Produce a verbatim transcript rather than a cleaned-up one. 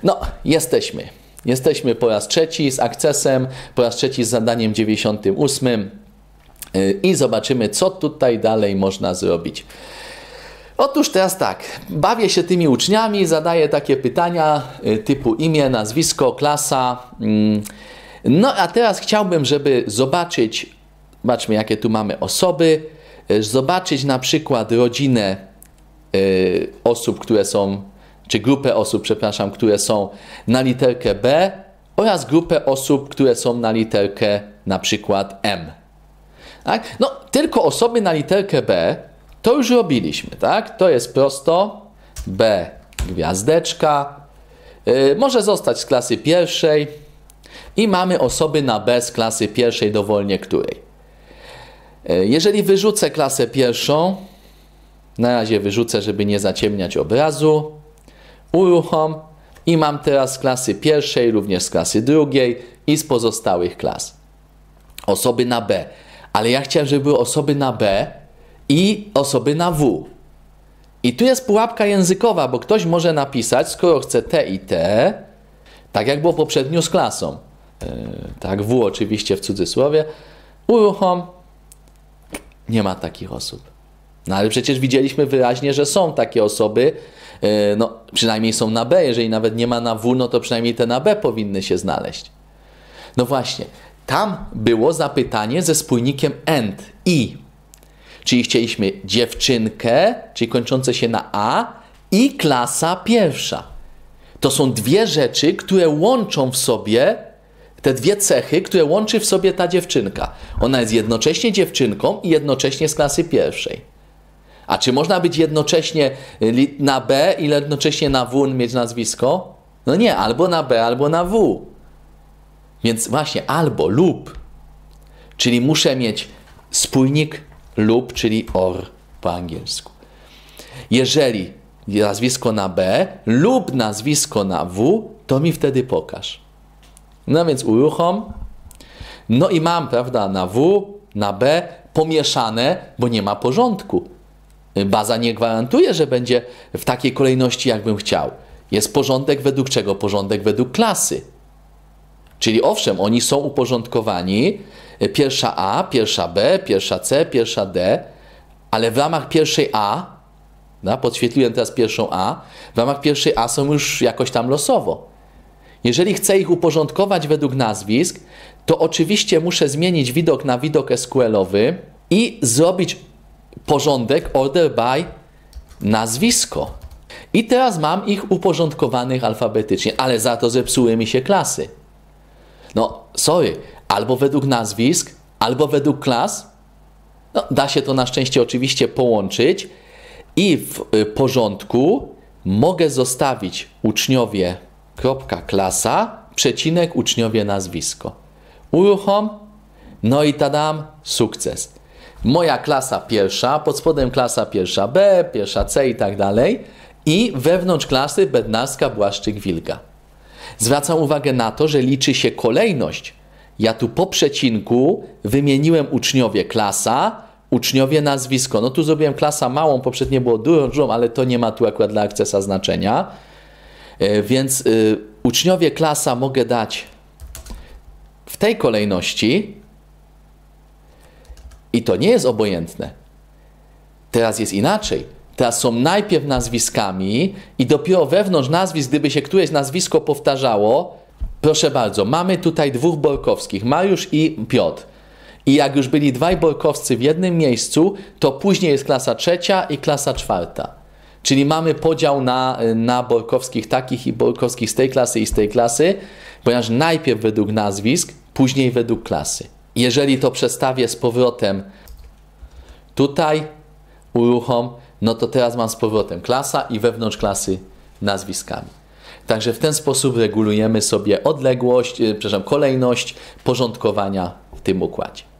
No, jesteśmy. Jesteśmy po raz trzeci z Accessem, po raz trzeci z zadaniem dziewięćdziesiątym ósmym i zobaczymy, co tutaj dalej można zrobić. Otóż teraz tak, bawię się tymi uczniami, zadaję takie pytania typu imię, nazwisko, klasa. No a teraz chciałbym, żeby zobaczyć, zobaczmy jakie tu mamy osoby, zobaczyć na przykład rodzinę y, osób, które są, czy grupę osób, przepraszam, które są na literkę B oraz grupę osób, które są na literkę na przykład M. Tak? No, tylko osoby na literkę B to już robiliśmy, tak? To jest prosto, B, gwiazdeczka, yy, może zostać z klasy pierwszej i mamy osoby na B z klasy pierwszej dowolnie której. Yy, jeżeli wyrzucę klasę pierwszą, na razie wyrzucę, żeby nie zaciemniać obrazu, uruchom i mam teraz z klasy pierwszej, również z klasy drugiej i z pozostałych klas. Osoby na B. Ale ja chciałem, żeby były osoby na B i osoby na W. I tu jest pułapka językowa, bo ktoś może napisać, skoro chce T i T, tak jak było poprzednio z klasą. Yy, tak, W oczywiście w cudzysłowie. Uruchom. Nie ma takich osób. No ale przecież widzieliśmy wyraźnie, że są takie osoby, yy, no przynajmniej są na B. Jeżeli nawet nie ma na W, no to przynajmniej te na B powinny się znaleźć. No właśnie. Tam było zapytanie ze spójnikiem AND, i. Czyli chcieliśmy dziewczynkę, czyli kończące się na A i klasa pierwsza. To są dwie rzeczy, które łączą w sobie, te dwie cechy, które łączy w sobie ta dziewczynka. Ona jest jednocześnie dziewczynką i jednocześnie z klasy pierwszej. A czy można być jednocześnie na B i jednocześnie na W mieć nazwisko? No nie, albo na B, albo na W. Więc właśnie albo lub, czyli muszę mieć spójnik lub, czyli or po angielsku. Jeżeli nazwisko na B lub nazwisko na W, to mi wtedy pokaż. No więc uruchom. No i mam, prawda, na W, na B pomieszane, bo nie ma porządku. Baza nie gwarantuje, że będzie w takiej kolejności, jakbym chciał. Jest porządek według czego? Porządek według klasy. Czyli owszem, oni są uporządkowani, pierwsza A, pierwsza B, pierwsza C, pierwsza D, ale w ramach pierwszej A, no, podświetliłem teraz pierwszą A, w ramach pierwszej A są już jakoś tam losowo. Jeżeli chcę ich uporządkować według nazwisk, to oczywiście muszę zmienić widok na widok S Q L-owy i zrobić porządek order by nazwisko. I teraz mam ich uporządkowanych alfabetycznie, ale za to zepsuły mi się klasy. No, sorry, albo według nazwisk, albo według klas. No, da się to na szczęście oczywiście połączyć i w y, porządku mogę zostawić uczniowie kropka klasa, przecinek uczniowie nazwisko. Uruchom, no i tadam, sukces. Moja klasa pierwsza, pod spodem klasa pierwsza B, pierwsza C i tak dalej i wewnątrz klasy Bednarska, Błaszczyk, Wilga. Zwracam uwagę na to, że liczy się kolejność. Ja tu po przecinku wymieniłem uczniowie klasa, uczniowie nazwisko. No tu zrobiłem klasa małą, poprzednio było dużą, ale to nie ma tu akurat dla Accessa znaczenia. Yy, więc yy, uczniowie klasa mogę dać w tej kolejności i to nie jest obojętne. Teraz jest inaczej. Teraz są najpierw nazwiskami i dopiero wewnątrz nazwisk, gdyby się któreś nazwisko powtarzało, proszę bardzo, mamy tutaj dwóch Borkowskich, Mariusz i Piotr. I jak już byli dwaj Borkowscy w jednym miejscu, to później jest klasa trzecia i klasa czwarta. Czyli mamy podział na, na Borkowskich takich i Borkowskich z tej klasy i z tej klasy, ponieważ najpierw według nazwisk, później według klasy. Jeżeli to przestawię z powrotem tutaj, uruchom, no to teraz mam z powrotem klasa i wewnątrz klasy nazwiskami. Także w ten sposób regulujemy sobie odległość, przepraszam, kolejność porządkowania w tym układzie.